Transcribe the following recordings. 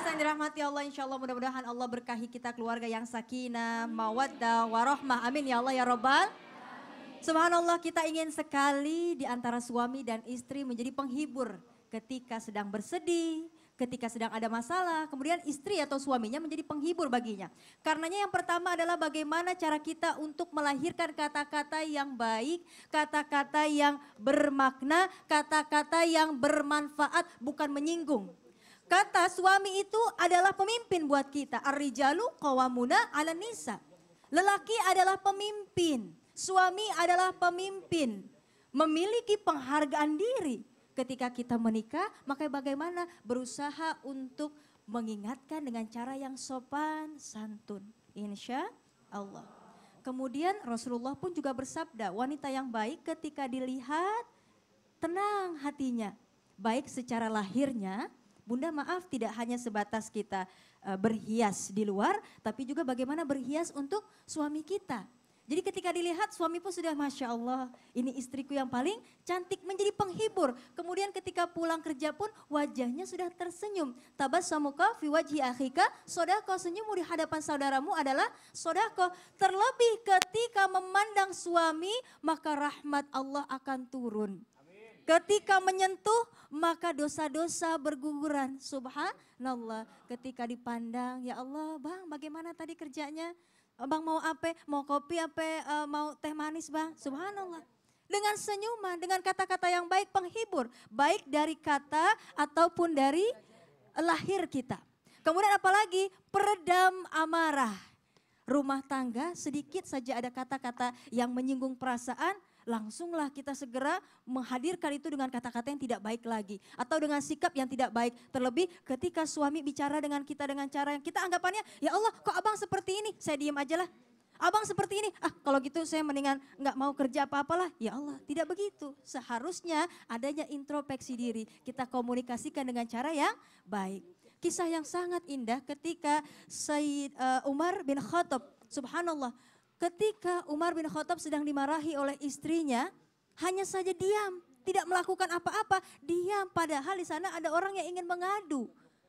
pemirsa yang dirahmati Allah, insya Allah mudah-mudahan Allah berkahi kita keluarga yang sakinah, mawaddah, warahmah. Amin ya Allah ya Rabbal. Subhanallah, kita ingin sekali di antara suami dan istri menjadi penghibur ketika sedang bersedih, ketika sedang ada masalah, kemudian istri atau suaminya menjadi penghibur baginya. Karenanya yang pertama adalah bagaimana cara kita untuk melahirkan kata-kata yang baik, kata-kata yang bermakna, kata-kata yang bermanfaat, bukan menyinggung. Kata suami itu adalah pemimpin buat kita. Ar-rijalu qawwamuna 'alan nisa. Lelaki adalah pemimpin, suami adalah pemimpin. Memiliki penghargaan diri. Ketika kita menikah, maka bagaimana berusaha untuk mengingatkan dengan cara yang sopan, santun. Insya Allah. Kemudian Rasulullah pun juga bersabda, wanita yang baik ketika dilihat tenang hatinya. Baik secara lahirnya, Bunda maaf tidak hanya sebatas kita berhias di luar, tapi juga bagaimana berhias untuk suami kita. Jadi ketika dilihat suami pun sudah Masya Allah, ini istriku yang paling cantik, menjadi penghibur. Kemudian ketika pulang kerja pun wajahnya sudah tersenyum. Tabassamuka fi wajhi akhika, sodako, senyummu di hadapan saudaramu adalah sodako. Terlebih ketika memandang suami, maka rahmat Allah akan turun. Ketika menyentuh maka dosa-dosa berguguran. Subhanallah. Ketika dipandang, ya Allah bang bagaimana tadi kerjanya? Bang mau apa? Mau kopi apa? Mau teh manis bang? Subhanallah. Dengan senyuman, dengan kata-kata yang baik penghibur. Baik dari kata ataupun dari lahir kita. Kemudian apalagi peredam amarah. Rumah tangga sedikit saja ada kata-kata yang menyinggung perasaan. Langsunglah kita segera menghadirkan itu dengan kata-kata yang tidak baik lagi. Atau dengan sikap yang tidak baik. Terlebih ketika suami bicara dengan kita dengan cara yang kita anggapannya, ya Allah kok abang seperti ini, saya diam aja lah. Abang seperti ini, kalau gitu saya mendingan nggak mau kerja apa-apalah. Ya Allah, tidak begitu. Seharusnya adanya introspeksi diri. Kita komunikasikan dengan cara yang baik. Kisah yang sangat indah ketika Sayyid Umar bin Khattab, subhanallah. Ketika Umar bin Khattab sedang dimarahi oleh istrinya, hanya saja diam, tidak melakukan apa-apa, diam. Padahal di sana ada orang yang ingin mengadu.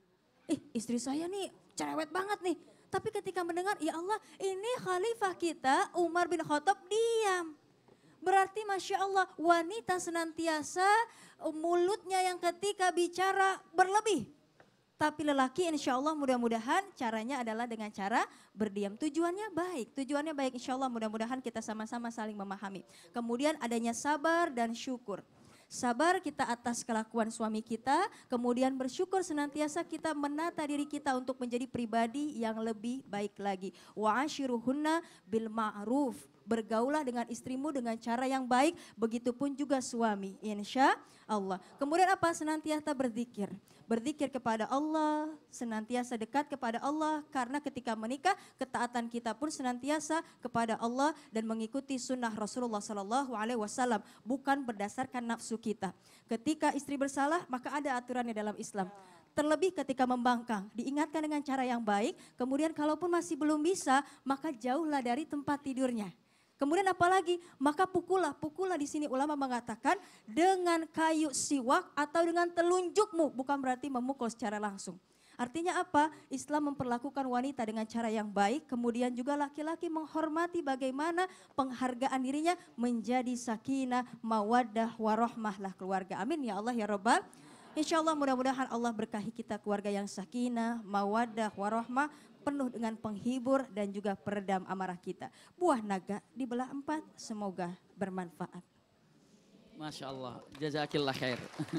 Istri saya nih cerewet banget nih. Tapi ketika mendengar, ya Allah ini khalifah kita Umar bin Khattab diam. Berarti Masya Allah wanita senantiasa mulutnya yang ketika bicara berlebih. Tapi lelaki insya Allah mudah-mudahan caranya adalah dengan cara berdiam. Tujuannya baik insya Allah mudah-mudahan kita sama-sama saling memahami. Kemudian adanya sabar dan syukur. Sabar kita atas kelakuan suami kita, kemudian bersyukur senantiasa kita menata diri kita untuk menjadi pribadi yang lebih baik lagi. Wa ashiruhunna bil ma'ruf. Bergaulah dengan istrimu dengan cara yang baik, begitupun juga suami, insya Allah. Kemudian apa? Senantiasa berzikir. Berzikir kepada Allah, senantiasa dekat kepada Allah, karena ketika menikah ketaatan kita pun senantiasa kepada Allah dan mengikuti sunnah Rasulullah SAW, bukan berdasarkan nafsu kita. Ketika istri bersalah maka ada aturannya dalam Islam. Terlebih ketika membangkang, diingatkan dengan cara yang baik, kemudian kalaupun masih belum bisa, maka jauhlah dari tempat tidurnya. Kemudian apalagi, maka pukullah di sini ulama mengatakan dengan kayu siwak atau dengan telunjukmu, bukan berarti memukul secara langsung. Artinya apa? Islam memperlakukan wanita dengan cara yang baik, kemudian juga laki-laki menghormati bagaimana penghargaan dirinya menjadi sakinah, mawaddah, warahmah lah keluarga. Amin ya Allah ya Rabbal. Insya Allah mudah-mudahan Allah berkahi kita keluarga yang sakinah, mawaddah, warahmah, penuh dengan penghibur dan juga peredam amarah kita. Buah naga dibelah 4, semoga bermanfaat. Masya Allah, jazakillah khair.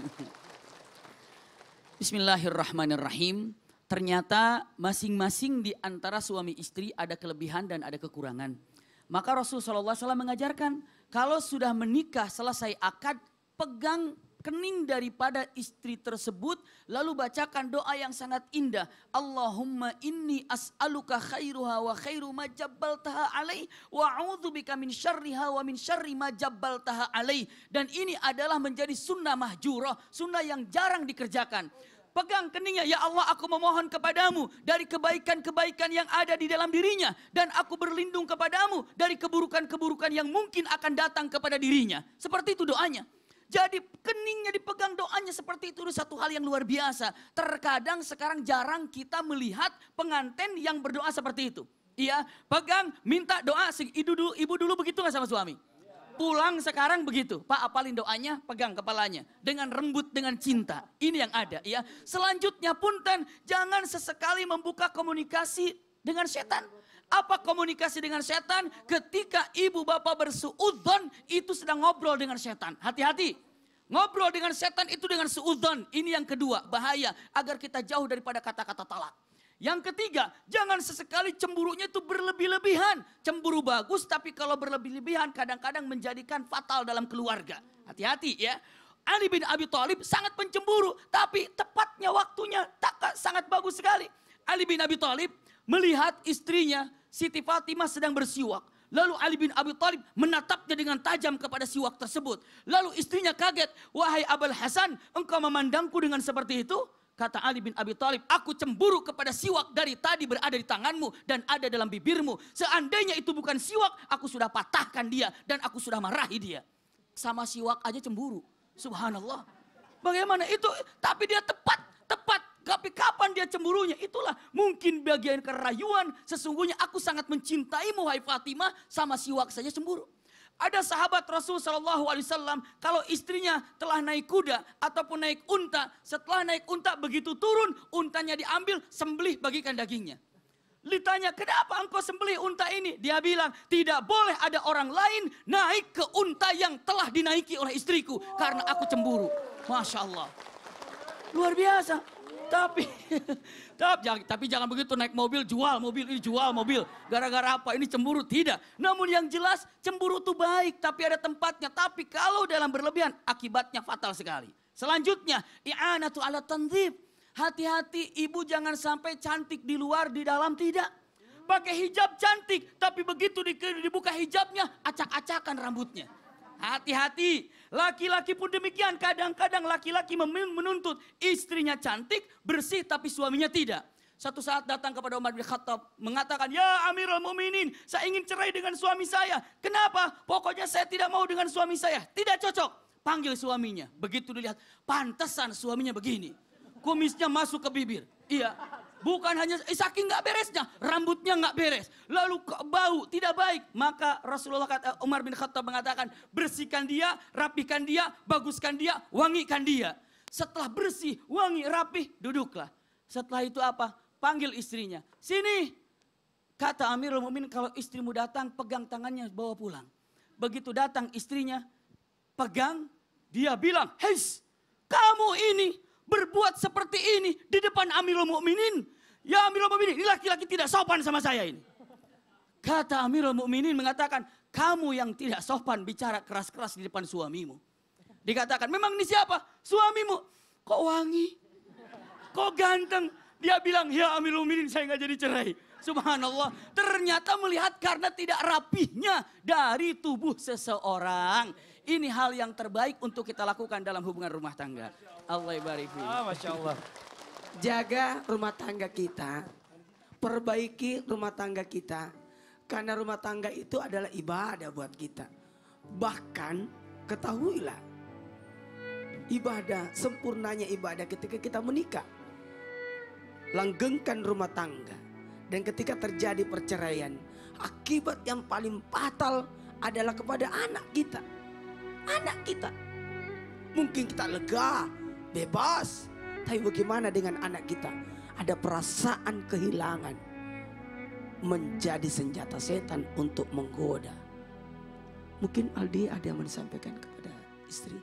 Bismillahirrahmanirrahim. Ternyata masing-masing di antara suami istri ada kelebihan dan ada kekurangan. Maka Rasulullah SAW mengajarkan, kalau sudah menikah selesai akad, pegang kening daripada istri tersebut, lalu bacakan doa yang sangat indah. Allahumma inni as'aluka khairuha wa khairu ma jabbaltaha alaih wa a'udzubika min syarriha wa min syarri ma jabbaltaha alaih. Dan ini adalah menjadi sunnah mahjurah, sunnah yang jarang dikerjakan. Pegang keningnya, ya Allah aku memohon kepadamu dari kebaikan-kebaikan yang ada di dalam dirinya. Dan aku berlindung kepadamu dari keburukan-keburukan yang mungkin akan datang kepada dirinya. Seperti itu doanya. Jadi keningnya dipegang, doanya seperti itu satu hal yang luar biasa. Terkadang sekarang jarang kita melihat pengantin yang berdoa seperti itu. Iya, pegang, minta doa. Ibu dulu begitu gak sama suami? Pulang sekarang begitu, Pak apalin doanya, pegang kepalanya. Dengan rembut, dengan cinta. Ini yang ada ya. Selanjutnya punten, jangan sesekali membuka komunikasi dengan setan. Apa komunikasi dengan setan? Ketika ibu bapak bersuudzon, itu sedang ngobrol dengan setan. Hati-hati. Ngobrol dengan setan itu dengan suudzon. Ini yang kedua, bahaya. Agar kita jauh daripada kata-kata talak. Yang ketiga, jangan sesekali cemburunya itu berlebih-lebihan. Cemburu bagus, tapi kalau berlebih-lebihan kadang-kadang menjadikan fatal dalam keluarga. Hati-hati ya. Ali bin Abi Thalib sangat pencemburu, tapi tepatnya waktunya sangat bagus sekali. Ali bin Abi Thalib melihat istrinya Siti Fatimah sedang bersiwak. Lalu Ali bin Abi Thalib menatapnya dengan tajam kepada siwak tersebut. Lalu istrinya kaget, wahai Abul Hasan, engkau memandangku dengan seperti itu? Kata Ali bin Abi Thalib, aku cemburu kepada siwak dari tadi berada di tanganmu dan ada dalam bibirmu. Seandainya itu bukan siwak, aku sudah patahkan dia dan aku sudah marahi dia. Sama siwak aja cemburu. Subhanallah. Bagaimana itu? Tapi dia tepat. Tapi kapan dia cemburunya? Itulah mungkin bagian kerayuan. Sesungguhnya aku sangat mencintaimu hai Fatimah, sama siwak saja cemburu. Ada sahabat Rasul SAW, kalau istrinya telah naik kuda ataupun naik unta, setelah naik unta begitu turun, untanya diambil, sembelih bagikan dagingnya. Ditanya, kenapa engkau sembelih unta ini? Dia bilang, tidak boleh ada orang lain naik ke unta yang telah dinaiki oleh istriku, karena aku cemburu. Masya Allah. Luar biasa. Tapi jangan begitu, naik mobil, jual mobil, ini jual mobil. Gara-gara apa? Ini cemburu, tidak. Namun yang jelas cemburu itu baik, tapi ada tempatnya. Tapi kalau dalam berlebihan, akibatnya fatal sekali. Selanjutnya, i'anatu ala tanzib. Hati-hati ibu jangan sampai cantik di luar, di dalam tidak. Pakai hijab cantik, tapi begitu dibuka hijabnya, acak-acakan rambutnya. Hati-hati, laki-laki pun demikian. Kadang-kadang laki-laki menuntut istrinya cantik, bersih, tapi suaminya tidak. Satu saat datang kepada Umar bin Khattab, mengatakan, ya Amirul Mukminin, saya ingin cerai dengan suami saya. Kenapa? Pokoknya saya tidak mau dengan suami saya. Tidak cocok. Panggil suaminya. Begitu dilihat, pantesan suaminya begini. Kumisnya masuk ke bibir. Iya. Bukan hanya saking nggak beresnya, rambutnya nggak beres, lalu bau tidak baik. Maka Umar bin Khattab mengatakan, bersihkan dia, rapikan dia, baguskan dia, wangikan dia. Setelah bersih, wangi, rapih, duduklah. Setelah itu apa? Panggil istrinya. Sini. Kata Amirul Mukminin, kalau istrimu datang, pegang tangannya, bawa pulang. Begitu datang istrinya, pegang, dia bilang, hei, kamu ini berbuat seperti ini di depan Amirul Mukminin. Ya Amirul Mukminin, ini laki-laki tidak sopan sama saya ini. Kata Amirul Mukminin mengatakan, kamu yang tidak sopan bicara keras-keras di depan suamimu. Dikatakan, memang ini siapa? Suamimu. Kok wangi? Kok ganteng? Dia bilang, ya Amirul Mukminin, saya nggak jadi cerai. Subhanallah, ternyata melihat karena tidak rapihnya dari tubuh seseorang. Ini hal yang terbaik untuk kita lakukan dalam hubungan rumah tangga. Allah barik fiik. Masya Allah. Jaga rumah tangga kita, perbaiki rumah tangga kita. Karena rumah tangga itu adalah ibadah buat kita. Bahkan ketahuilah, ibadah, sempurnanya ibadah ketika kita menikah. Langgengkan rumah tangga. Dan ketika terjadi perceraian, akibat yang paling fatal adalah kepada anak kita. Anak kita. Mungkin kita lega, bebas. Tapi bagaimana dengan anak kita? Ada perasaan kehilangan. Menjadi senjata setan untuk menggoda. Mungkin Aldi ada yang mau disampaikan kepada istri.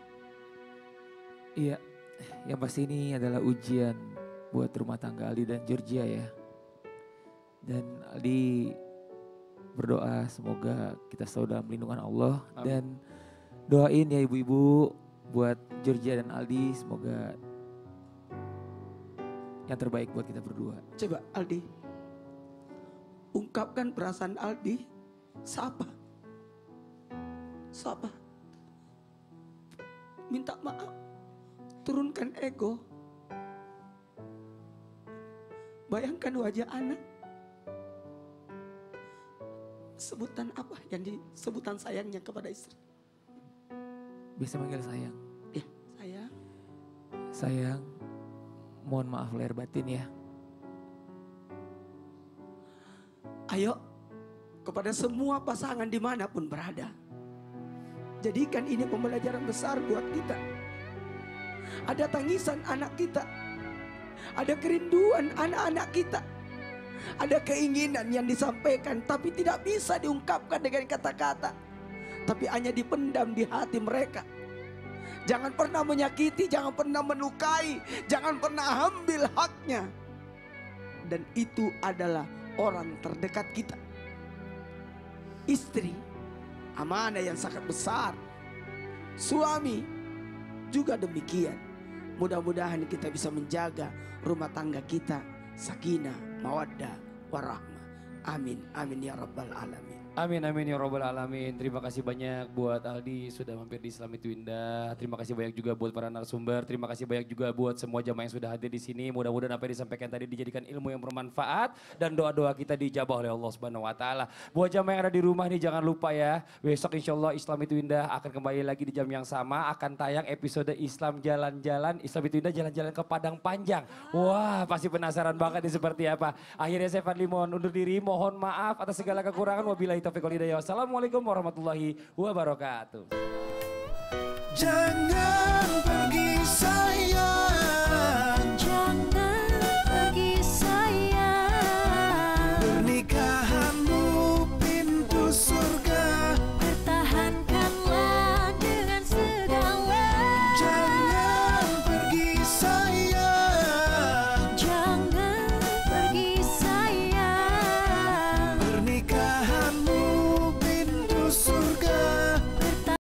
Iya, yang pasti ini adalah ujian buat rumah tangga Aldi dan Georgia ya. Dan Aldi berdoa semoga kita selalu dalam lindungan Allah. Amin. Dan doain ya ibu-ibu buat Georgia dan Aldi, semoga yang terbaik buat kita berdua. Coba Aldi, ungkapkan perasaan Aldi. Sapa. Minta maaf. Turunkan ego. Bayangkan wajah anak. Sebutan apa yang disebutan sayangnya kepada istri? Bisa manggil sayang. Sayang, mohon maaf lahir batin ya. Ayo, kepada semua pasangan dimanapun berada, jadikan ini pembelajaran besar buat kita. Ada tangisan anak kita, ada kerinduan anak-anak kita, ada keinginan yang disampaikan tapi tidak bisa diungkapkan dengan kata-kata, tapi hanya dipendam di hati mereka. Jangan pernah menyakiti, jangan pernah melukai, jangan pernah ambil haknya. Dan itu adalah orang terdekat kita. Istri, amanah yang sangat besar. Suami juga demikian. Mudah-mudahan kita bisa menjaga rumah tangga kita sakinah, mawaddah, warahmah. Amin, amin ya rabbal alamin. Amin amin ya robbal alamin. Terima kasih banyak buat Aldi sudah mampir di Islam Itu Indah. Terima kasih banyak juga buat para narasumber. Terima kasih banyak juga buat semua jamaah yang sudah hadir di sini. Mudah-mudahan apa yang disampaikan tadi dijadikan ilmu yang bermanfaat dan doa-doa kita dijabah oleh Allah Subhanahu wa taala. Buat jamaah yang ada di rumah nih jangan lupa ya, besok insyaallah Islam Itu Indah akan kembali lagi di jam yang sama, akan tayang episode Islam Jalan-Jalan, Islam Itu Indah jalan-jalan ke Padang Panjang. Wah, pasti penasaran banget nih seperti apa. Akhirnya saya Fadli mohon undur diri, mohon maaf atas segala kekurangan. Wabillahi taufiq wal hidayah. Wassalamualaikum warahmatullahi wabarakatuh. Jangan pergi sayang.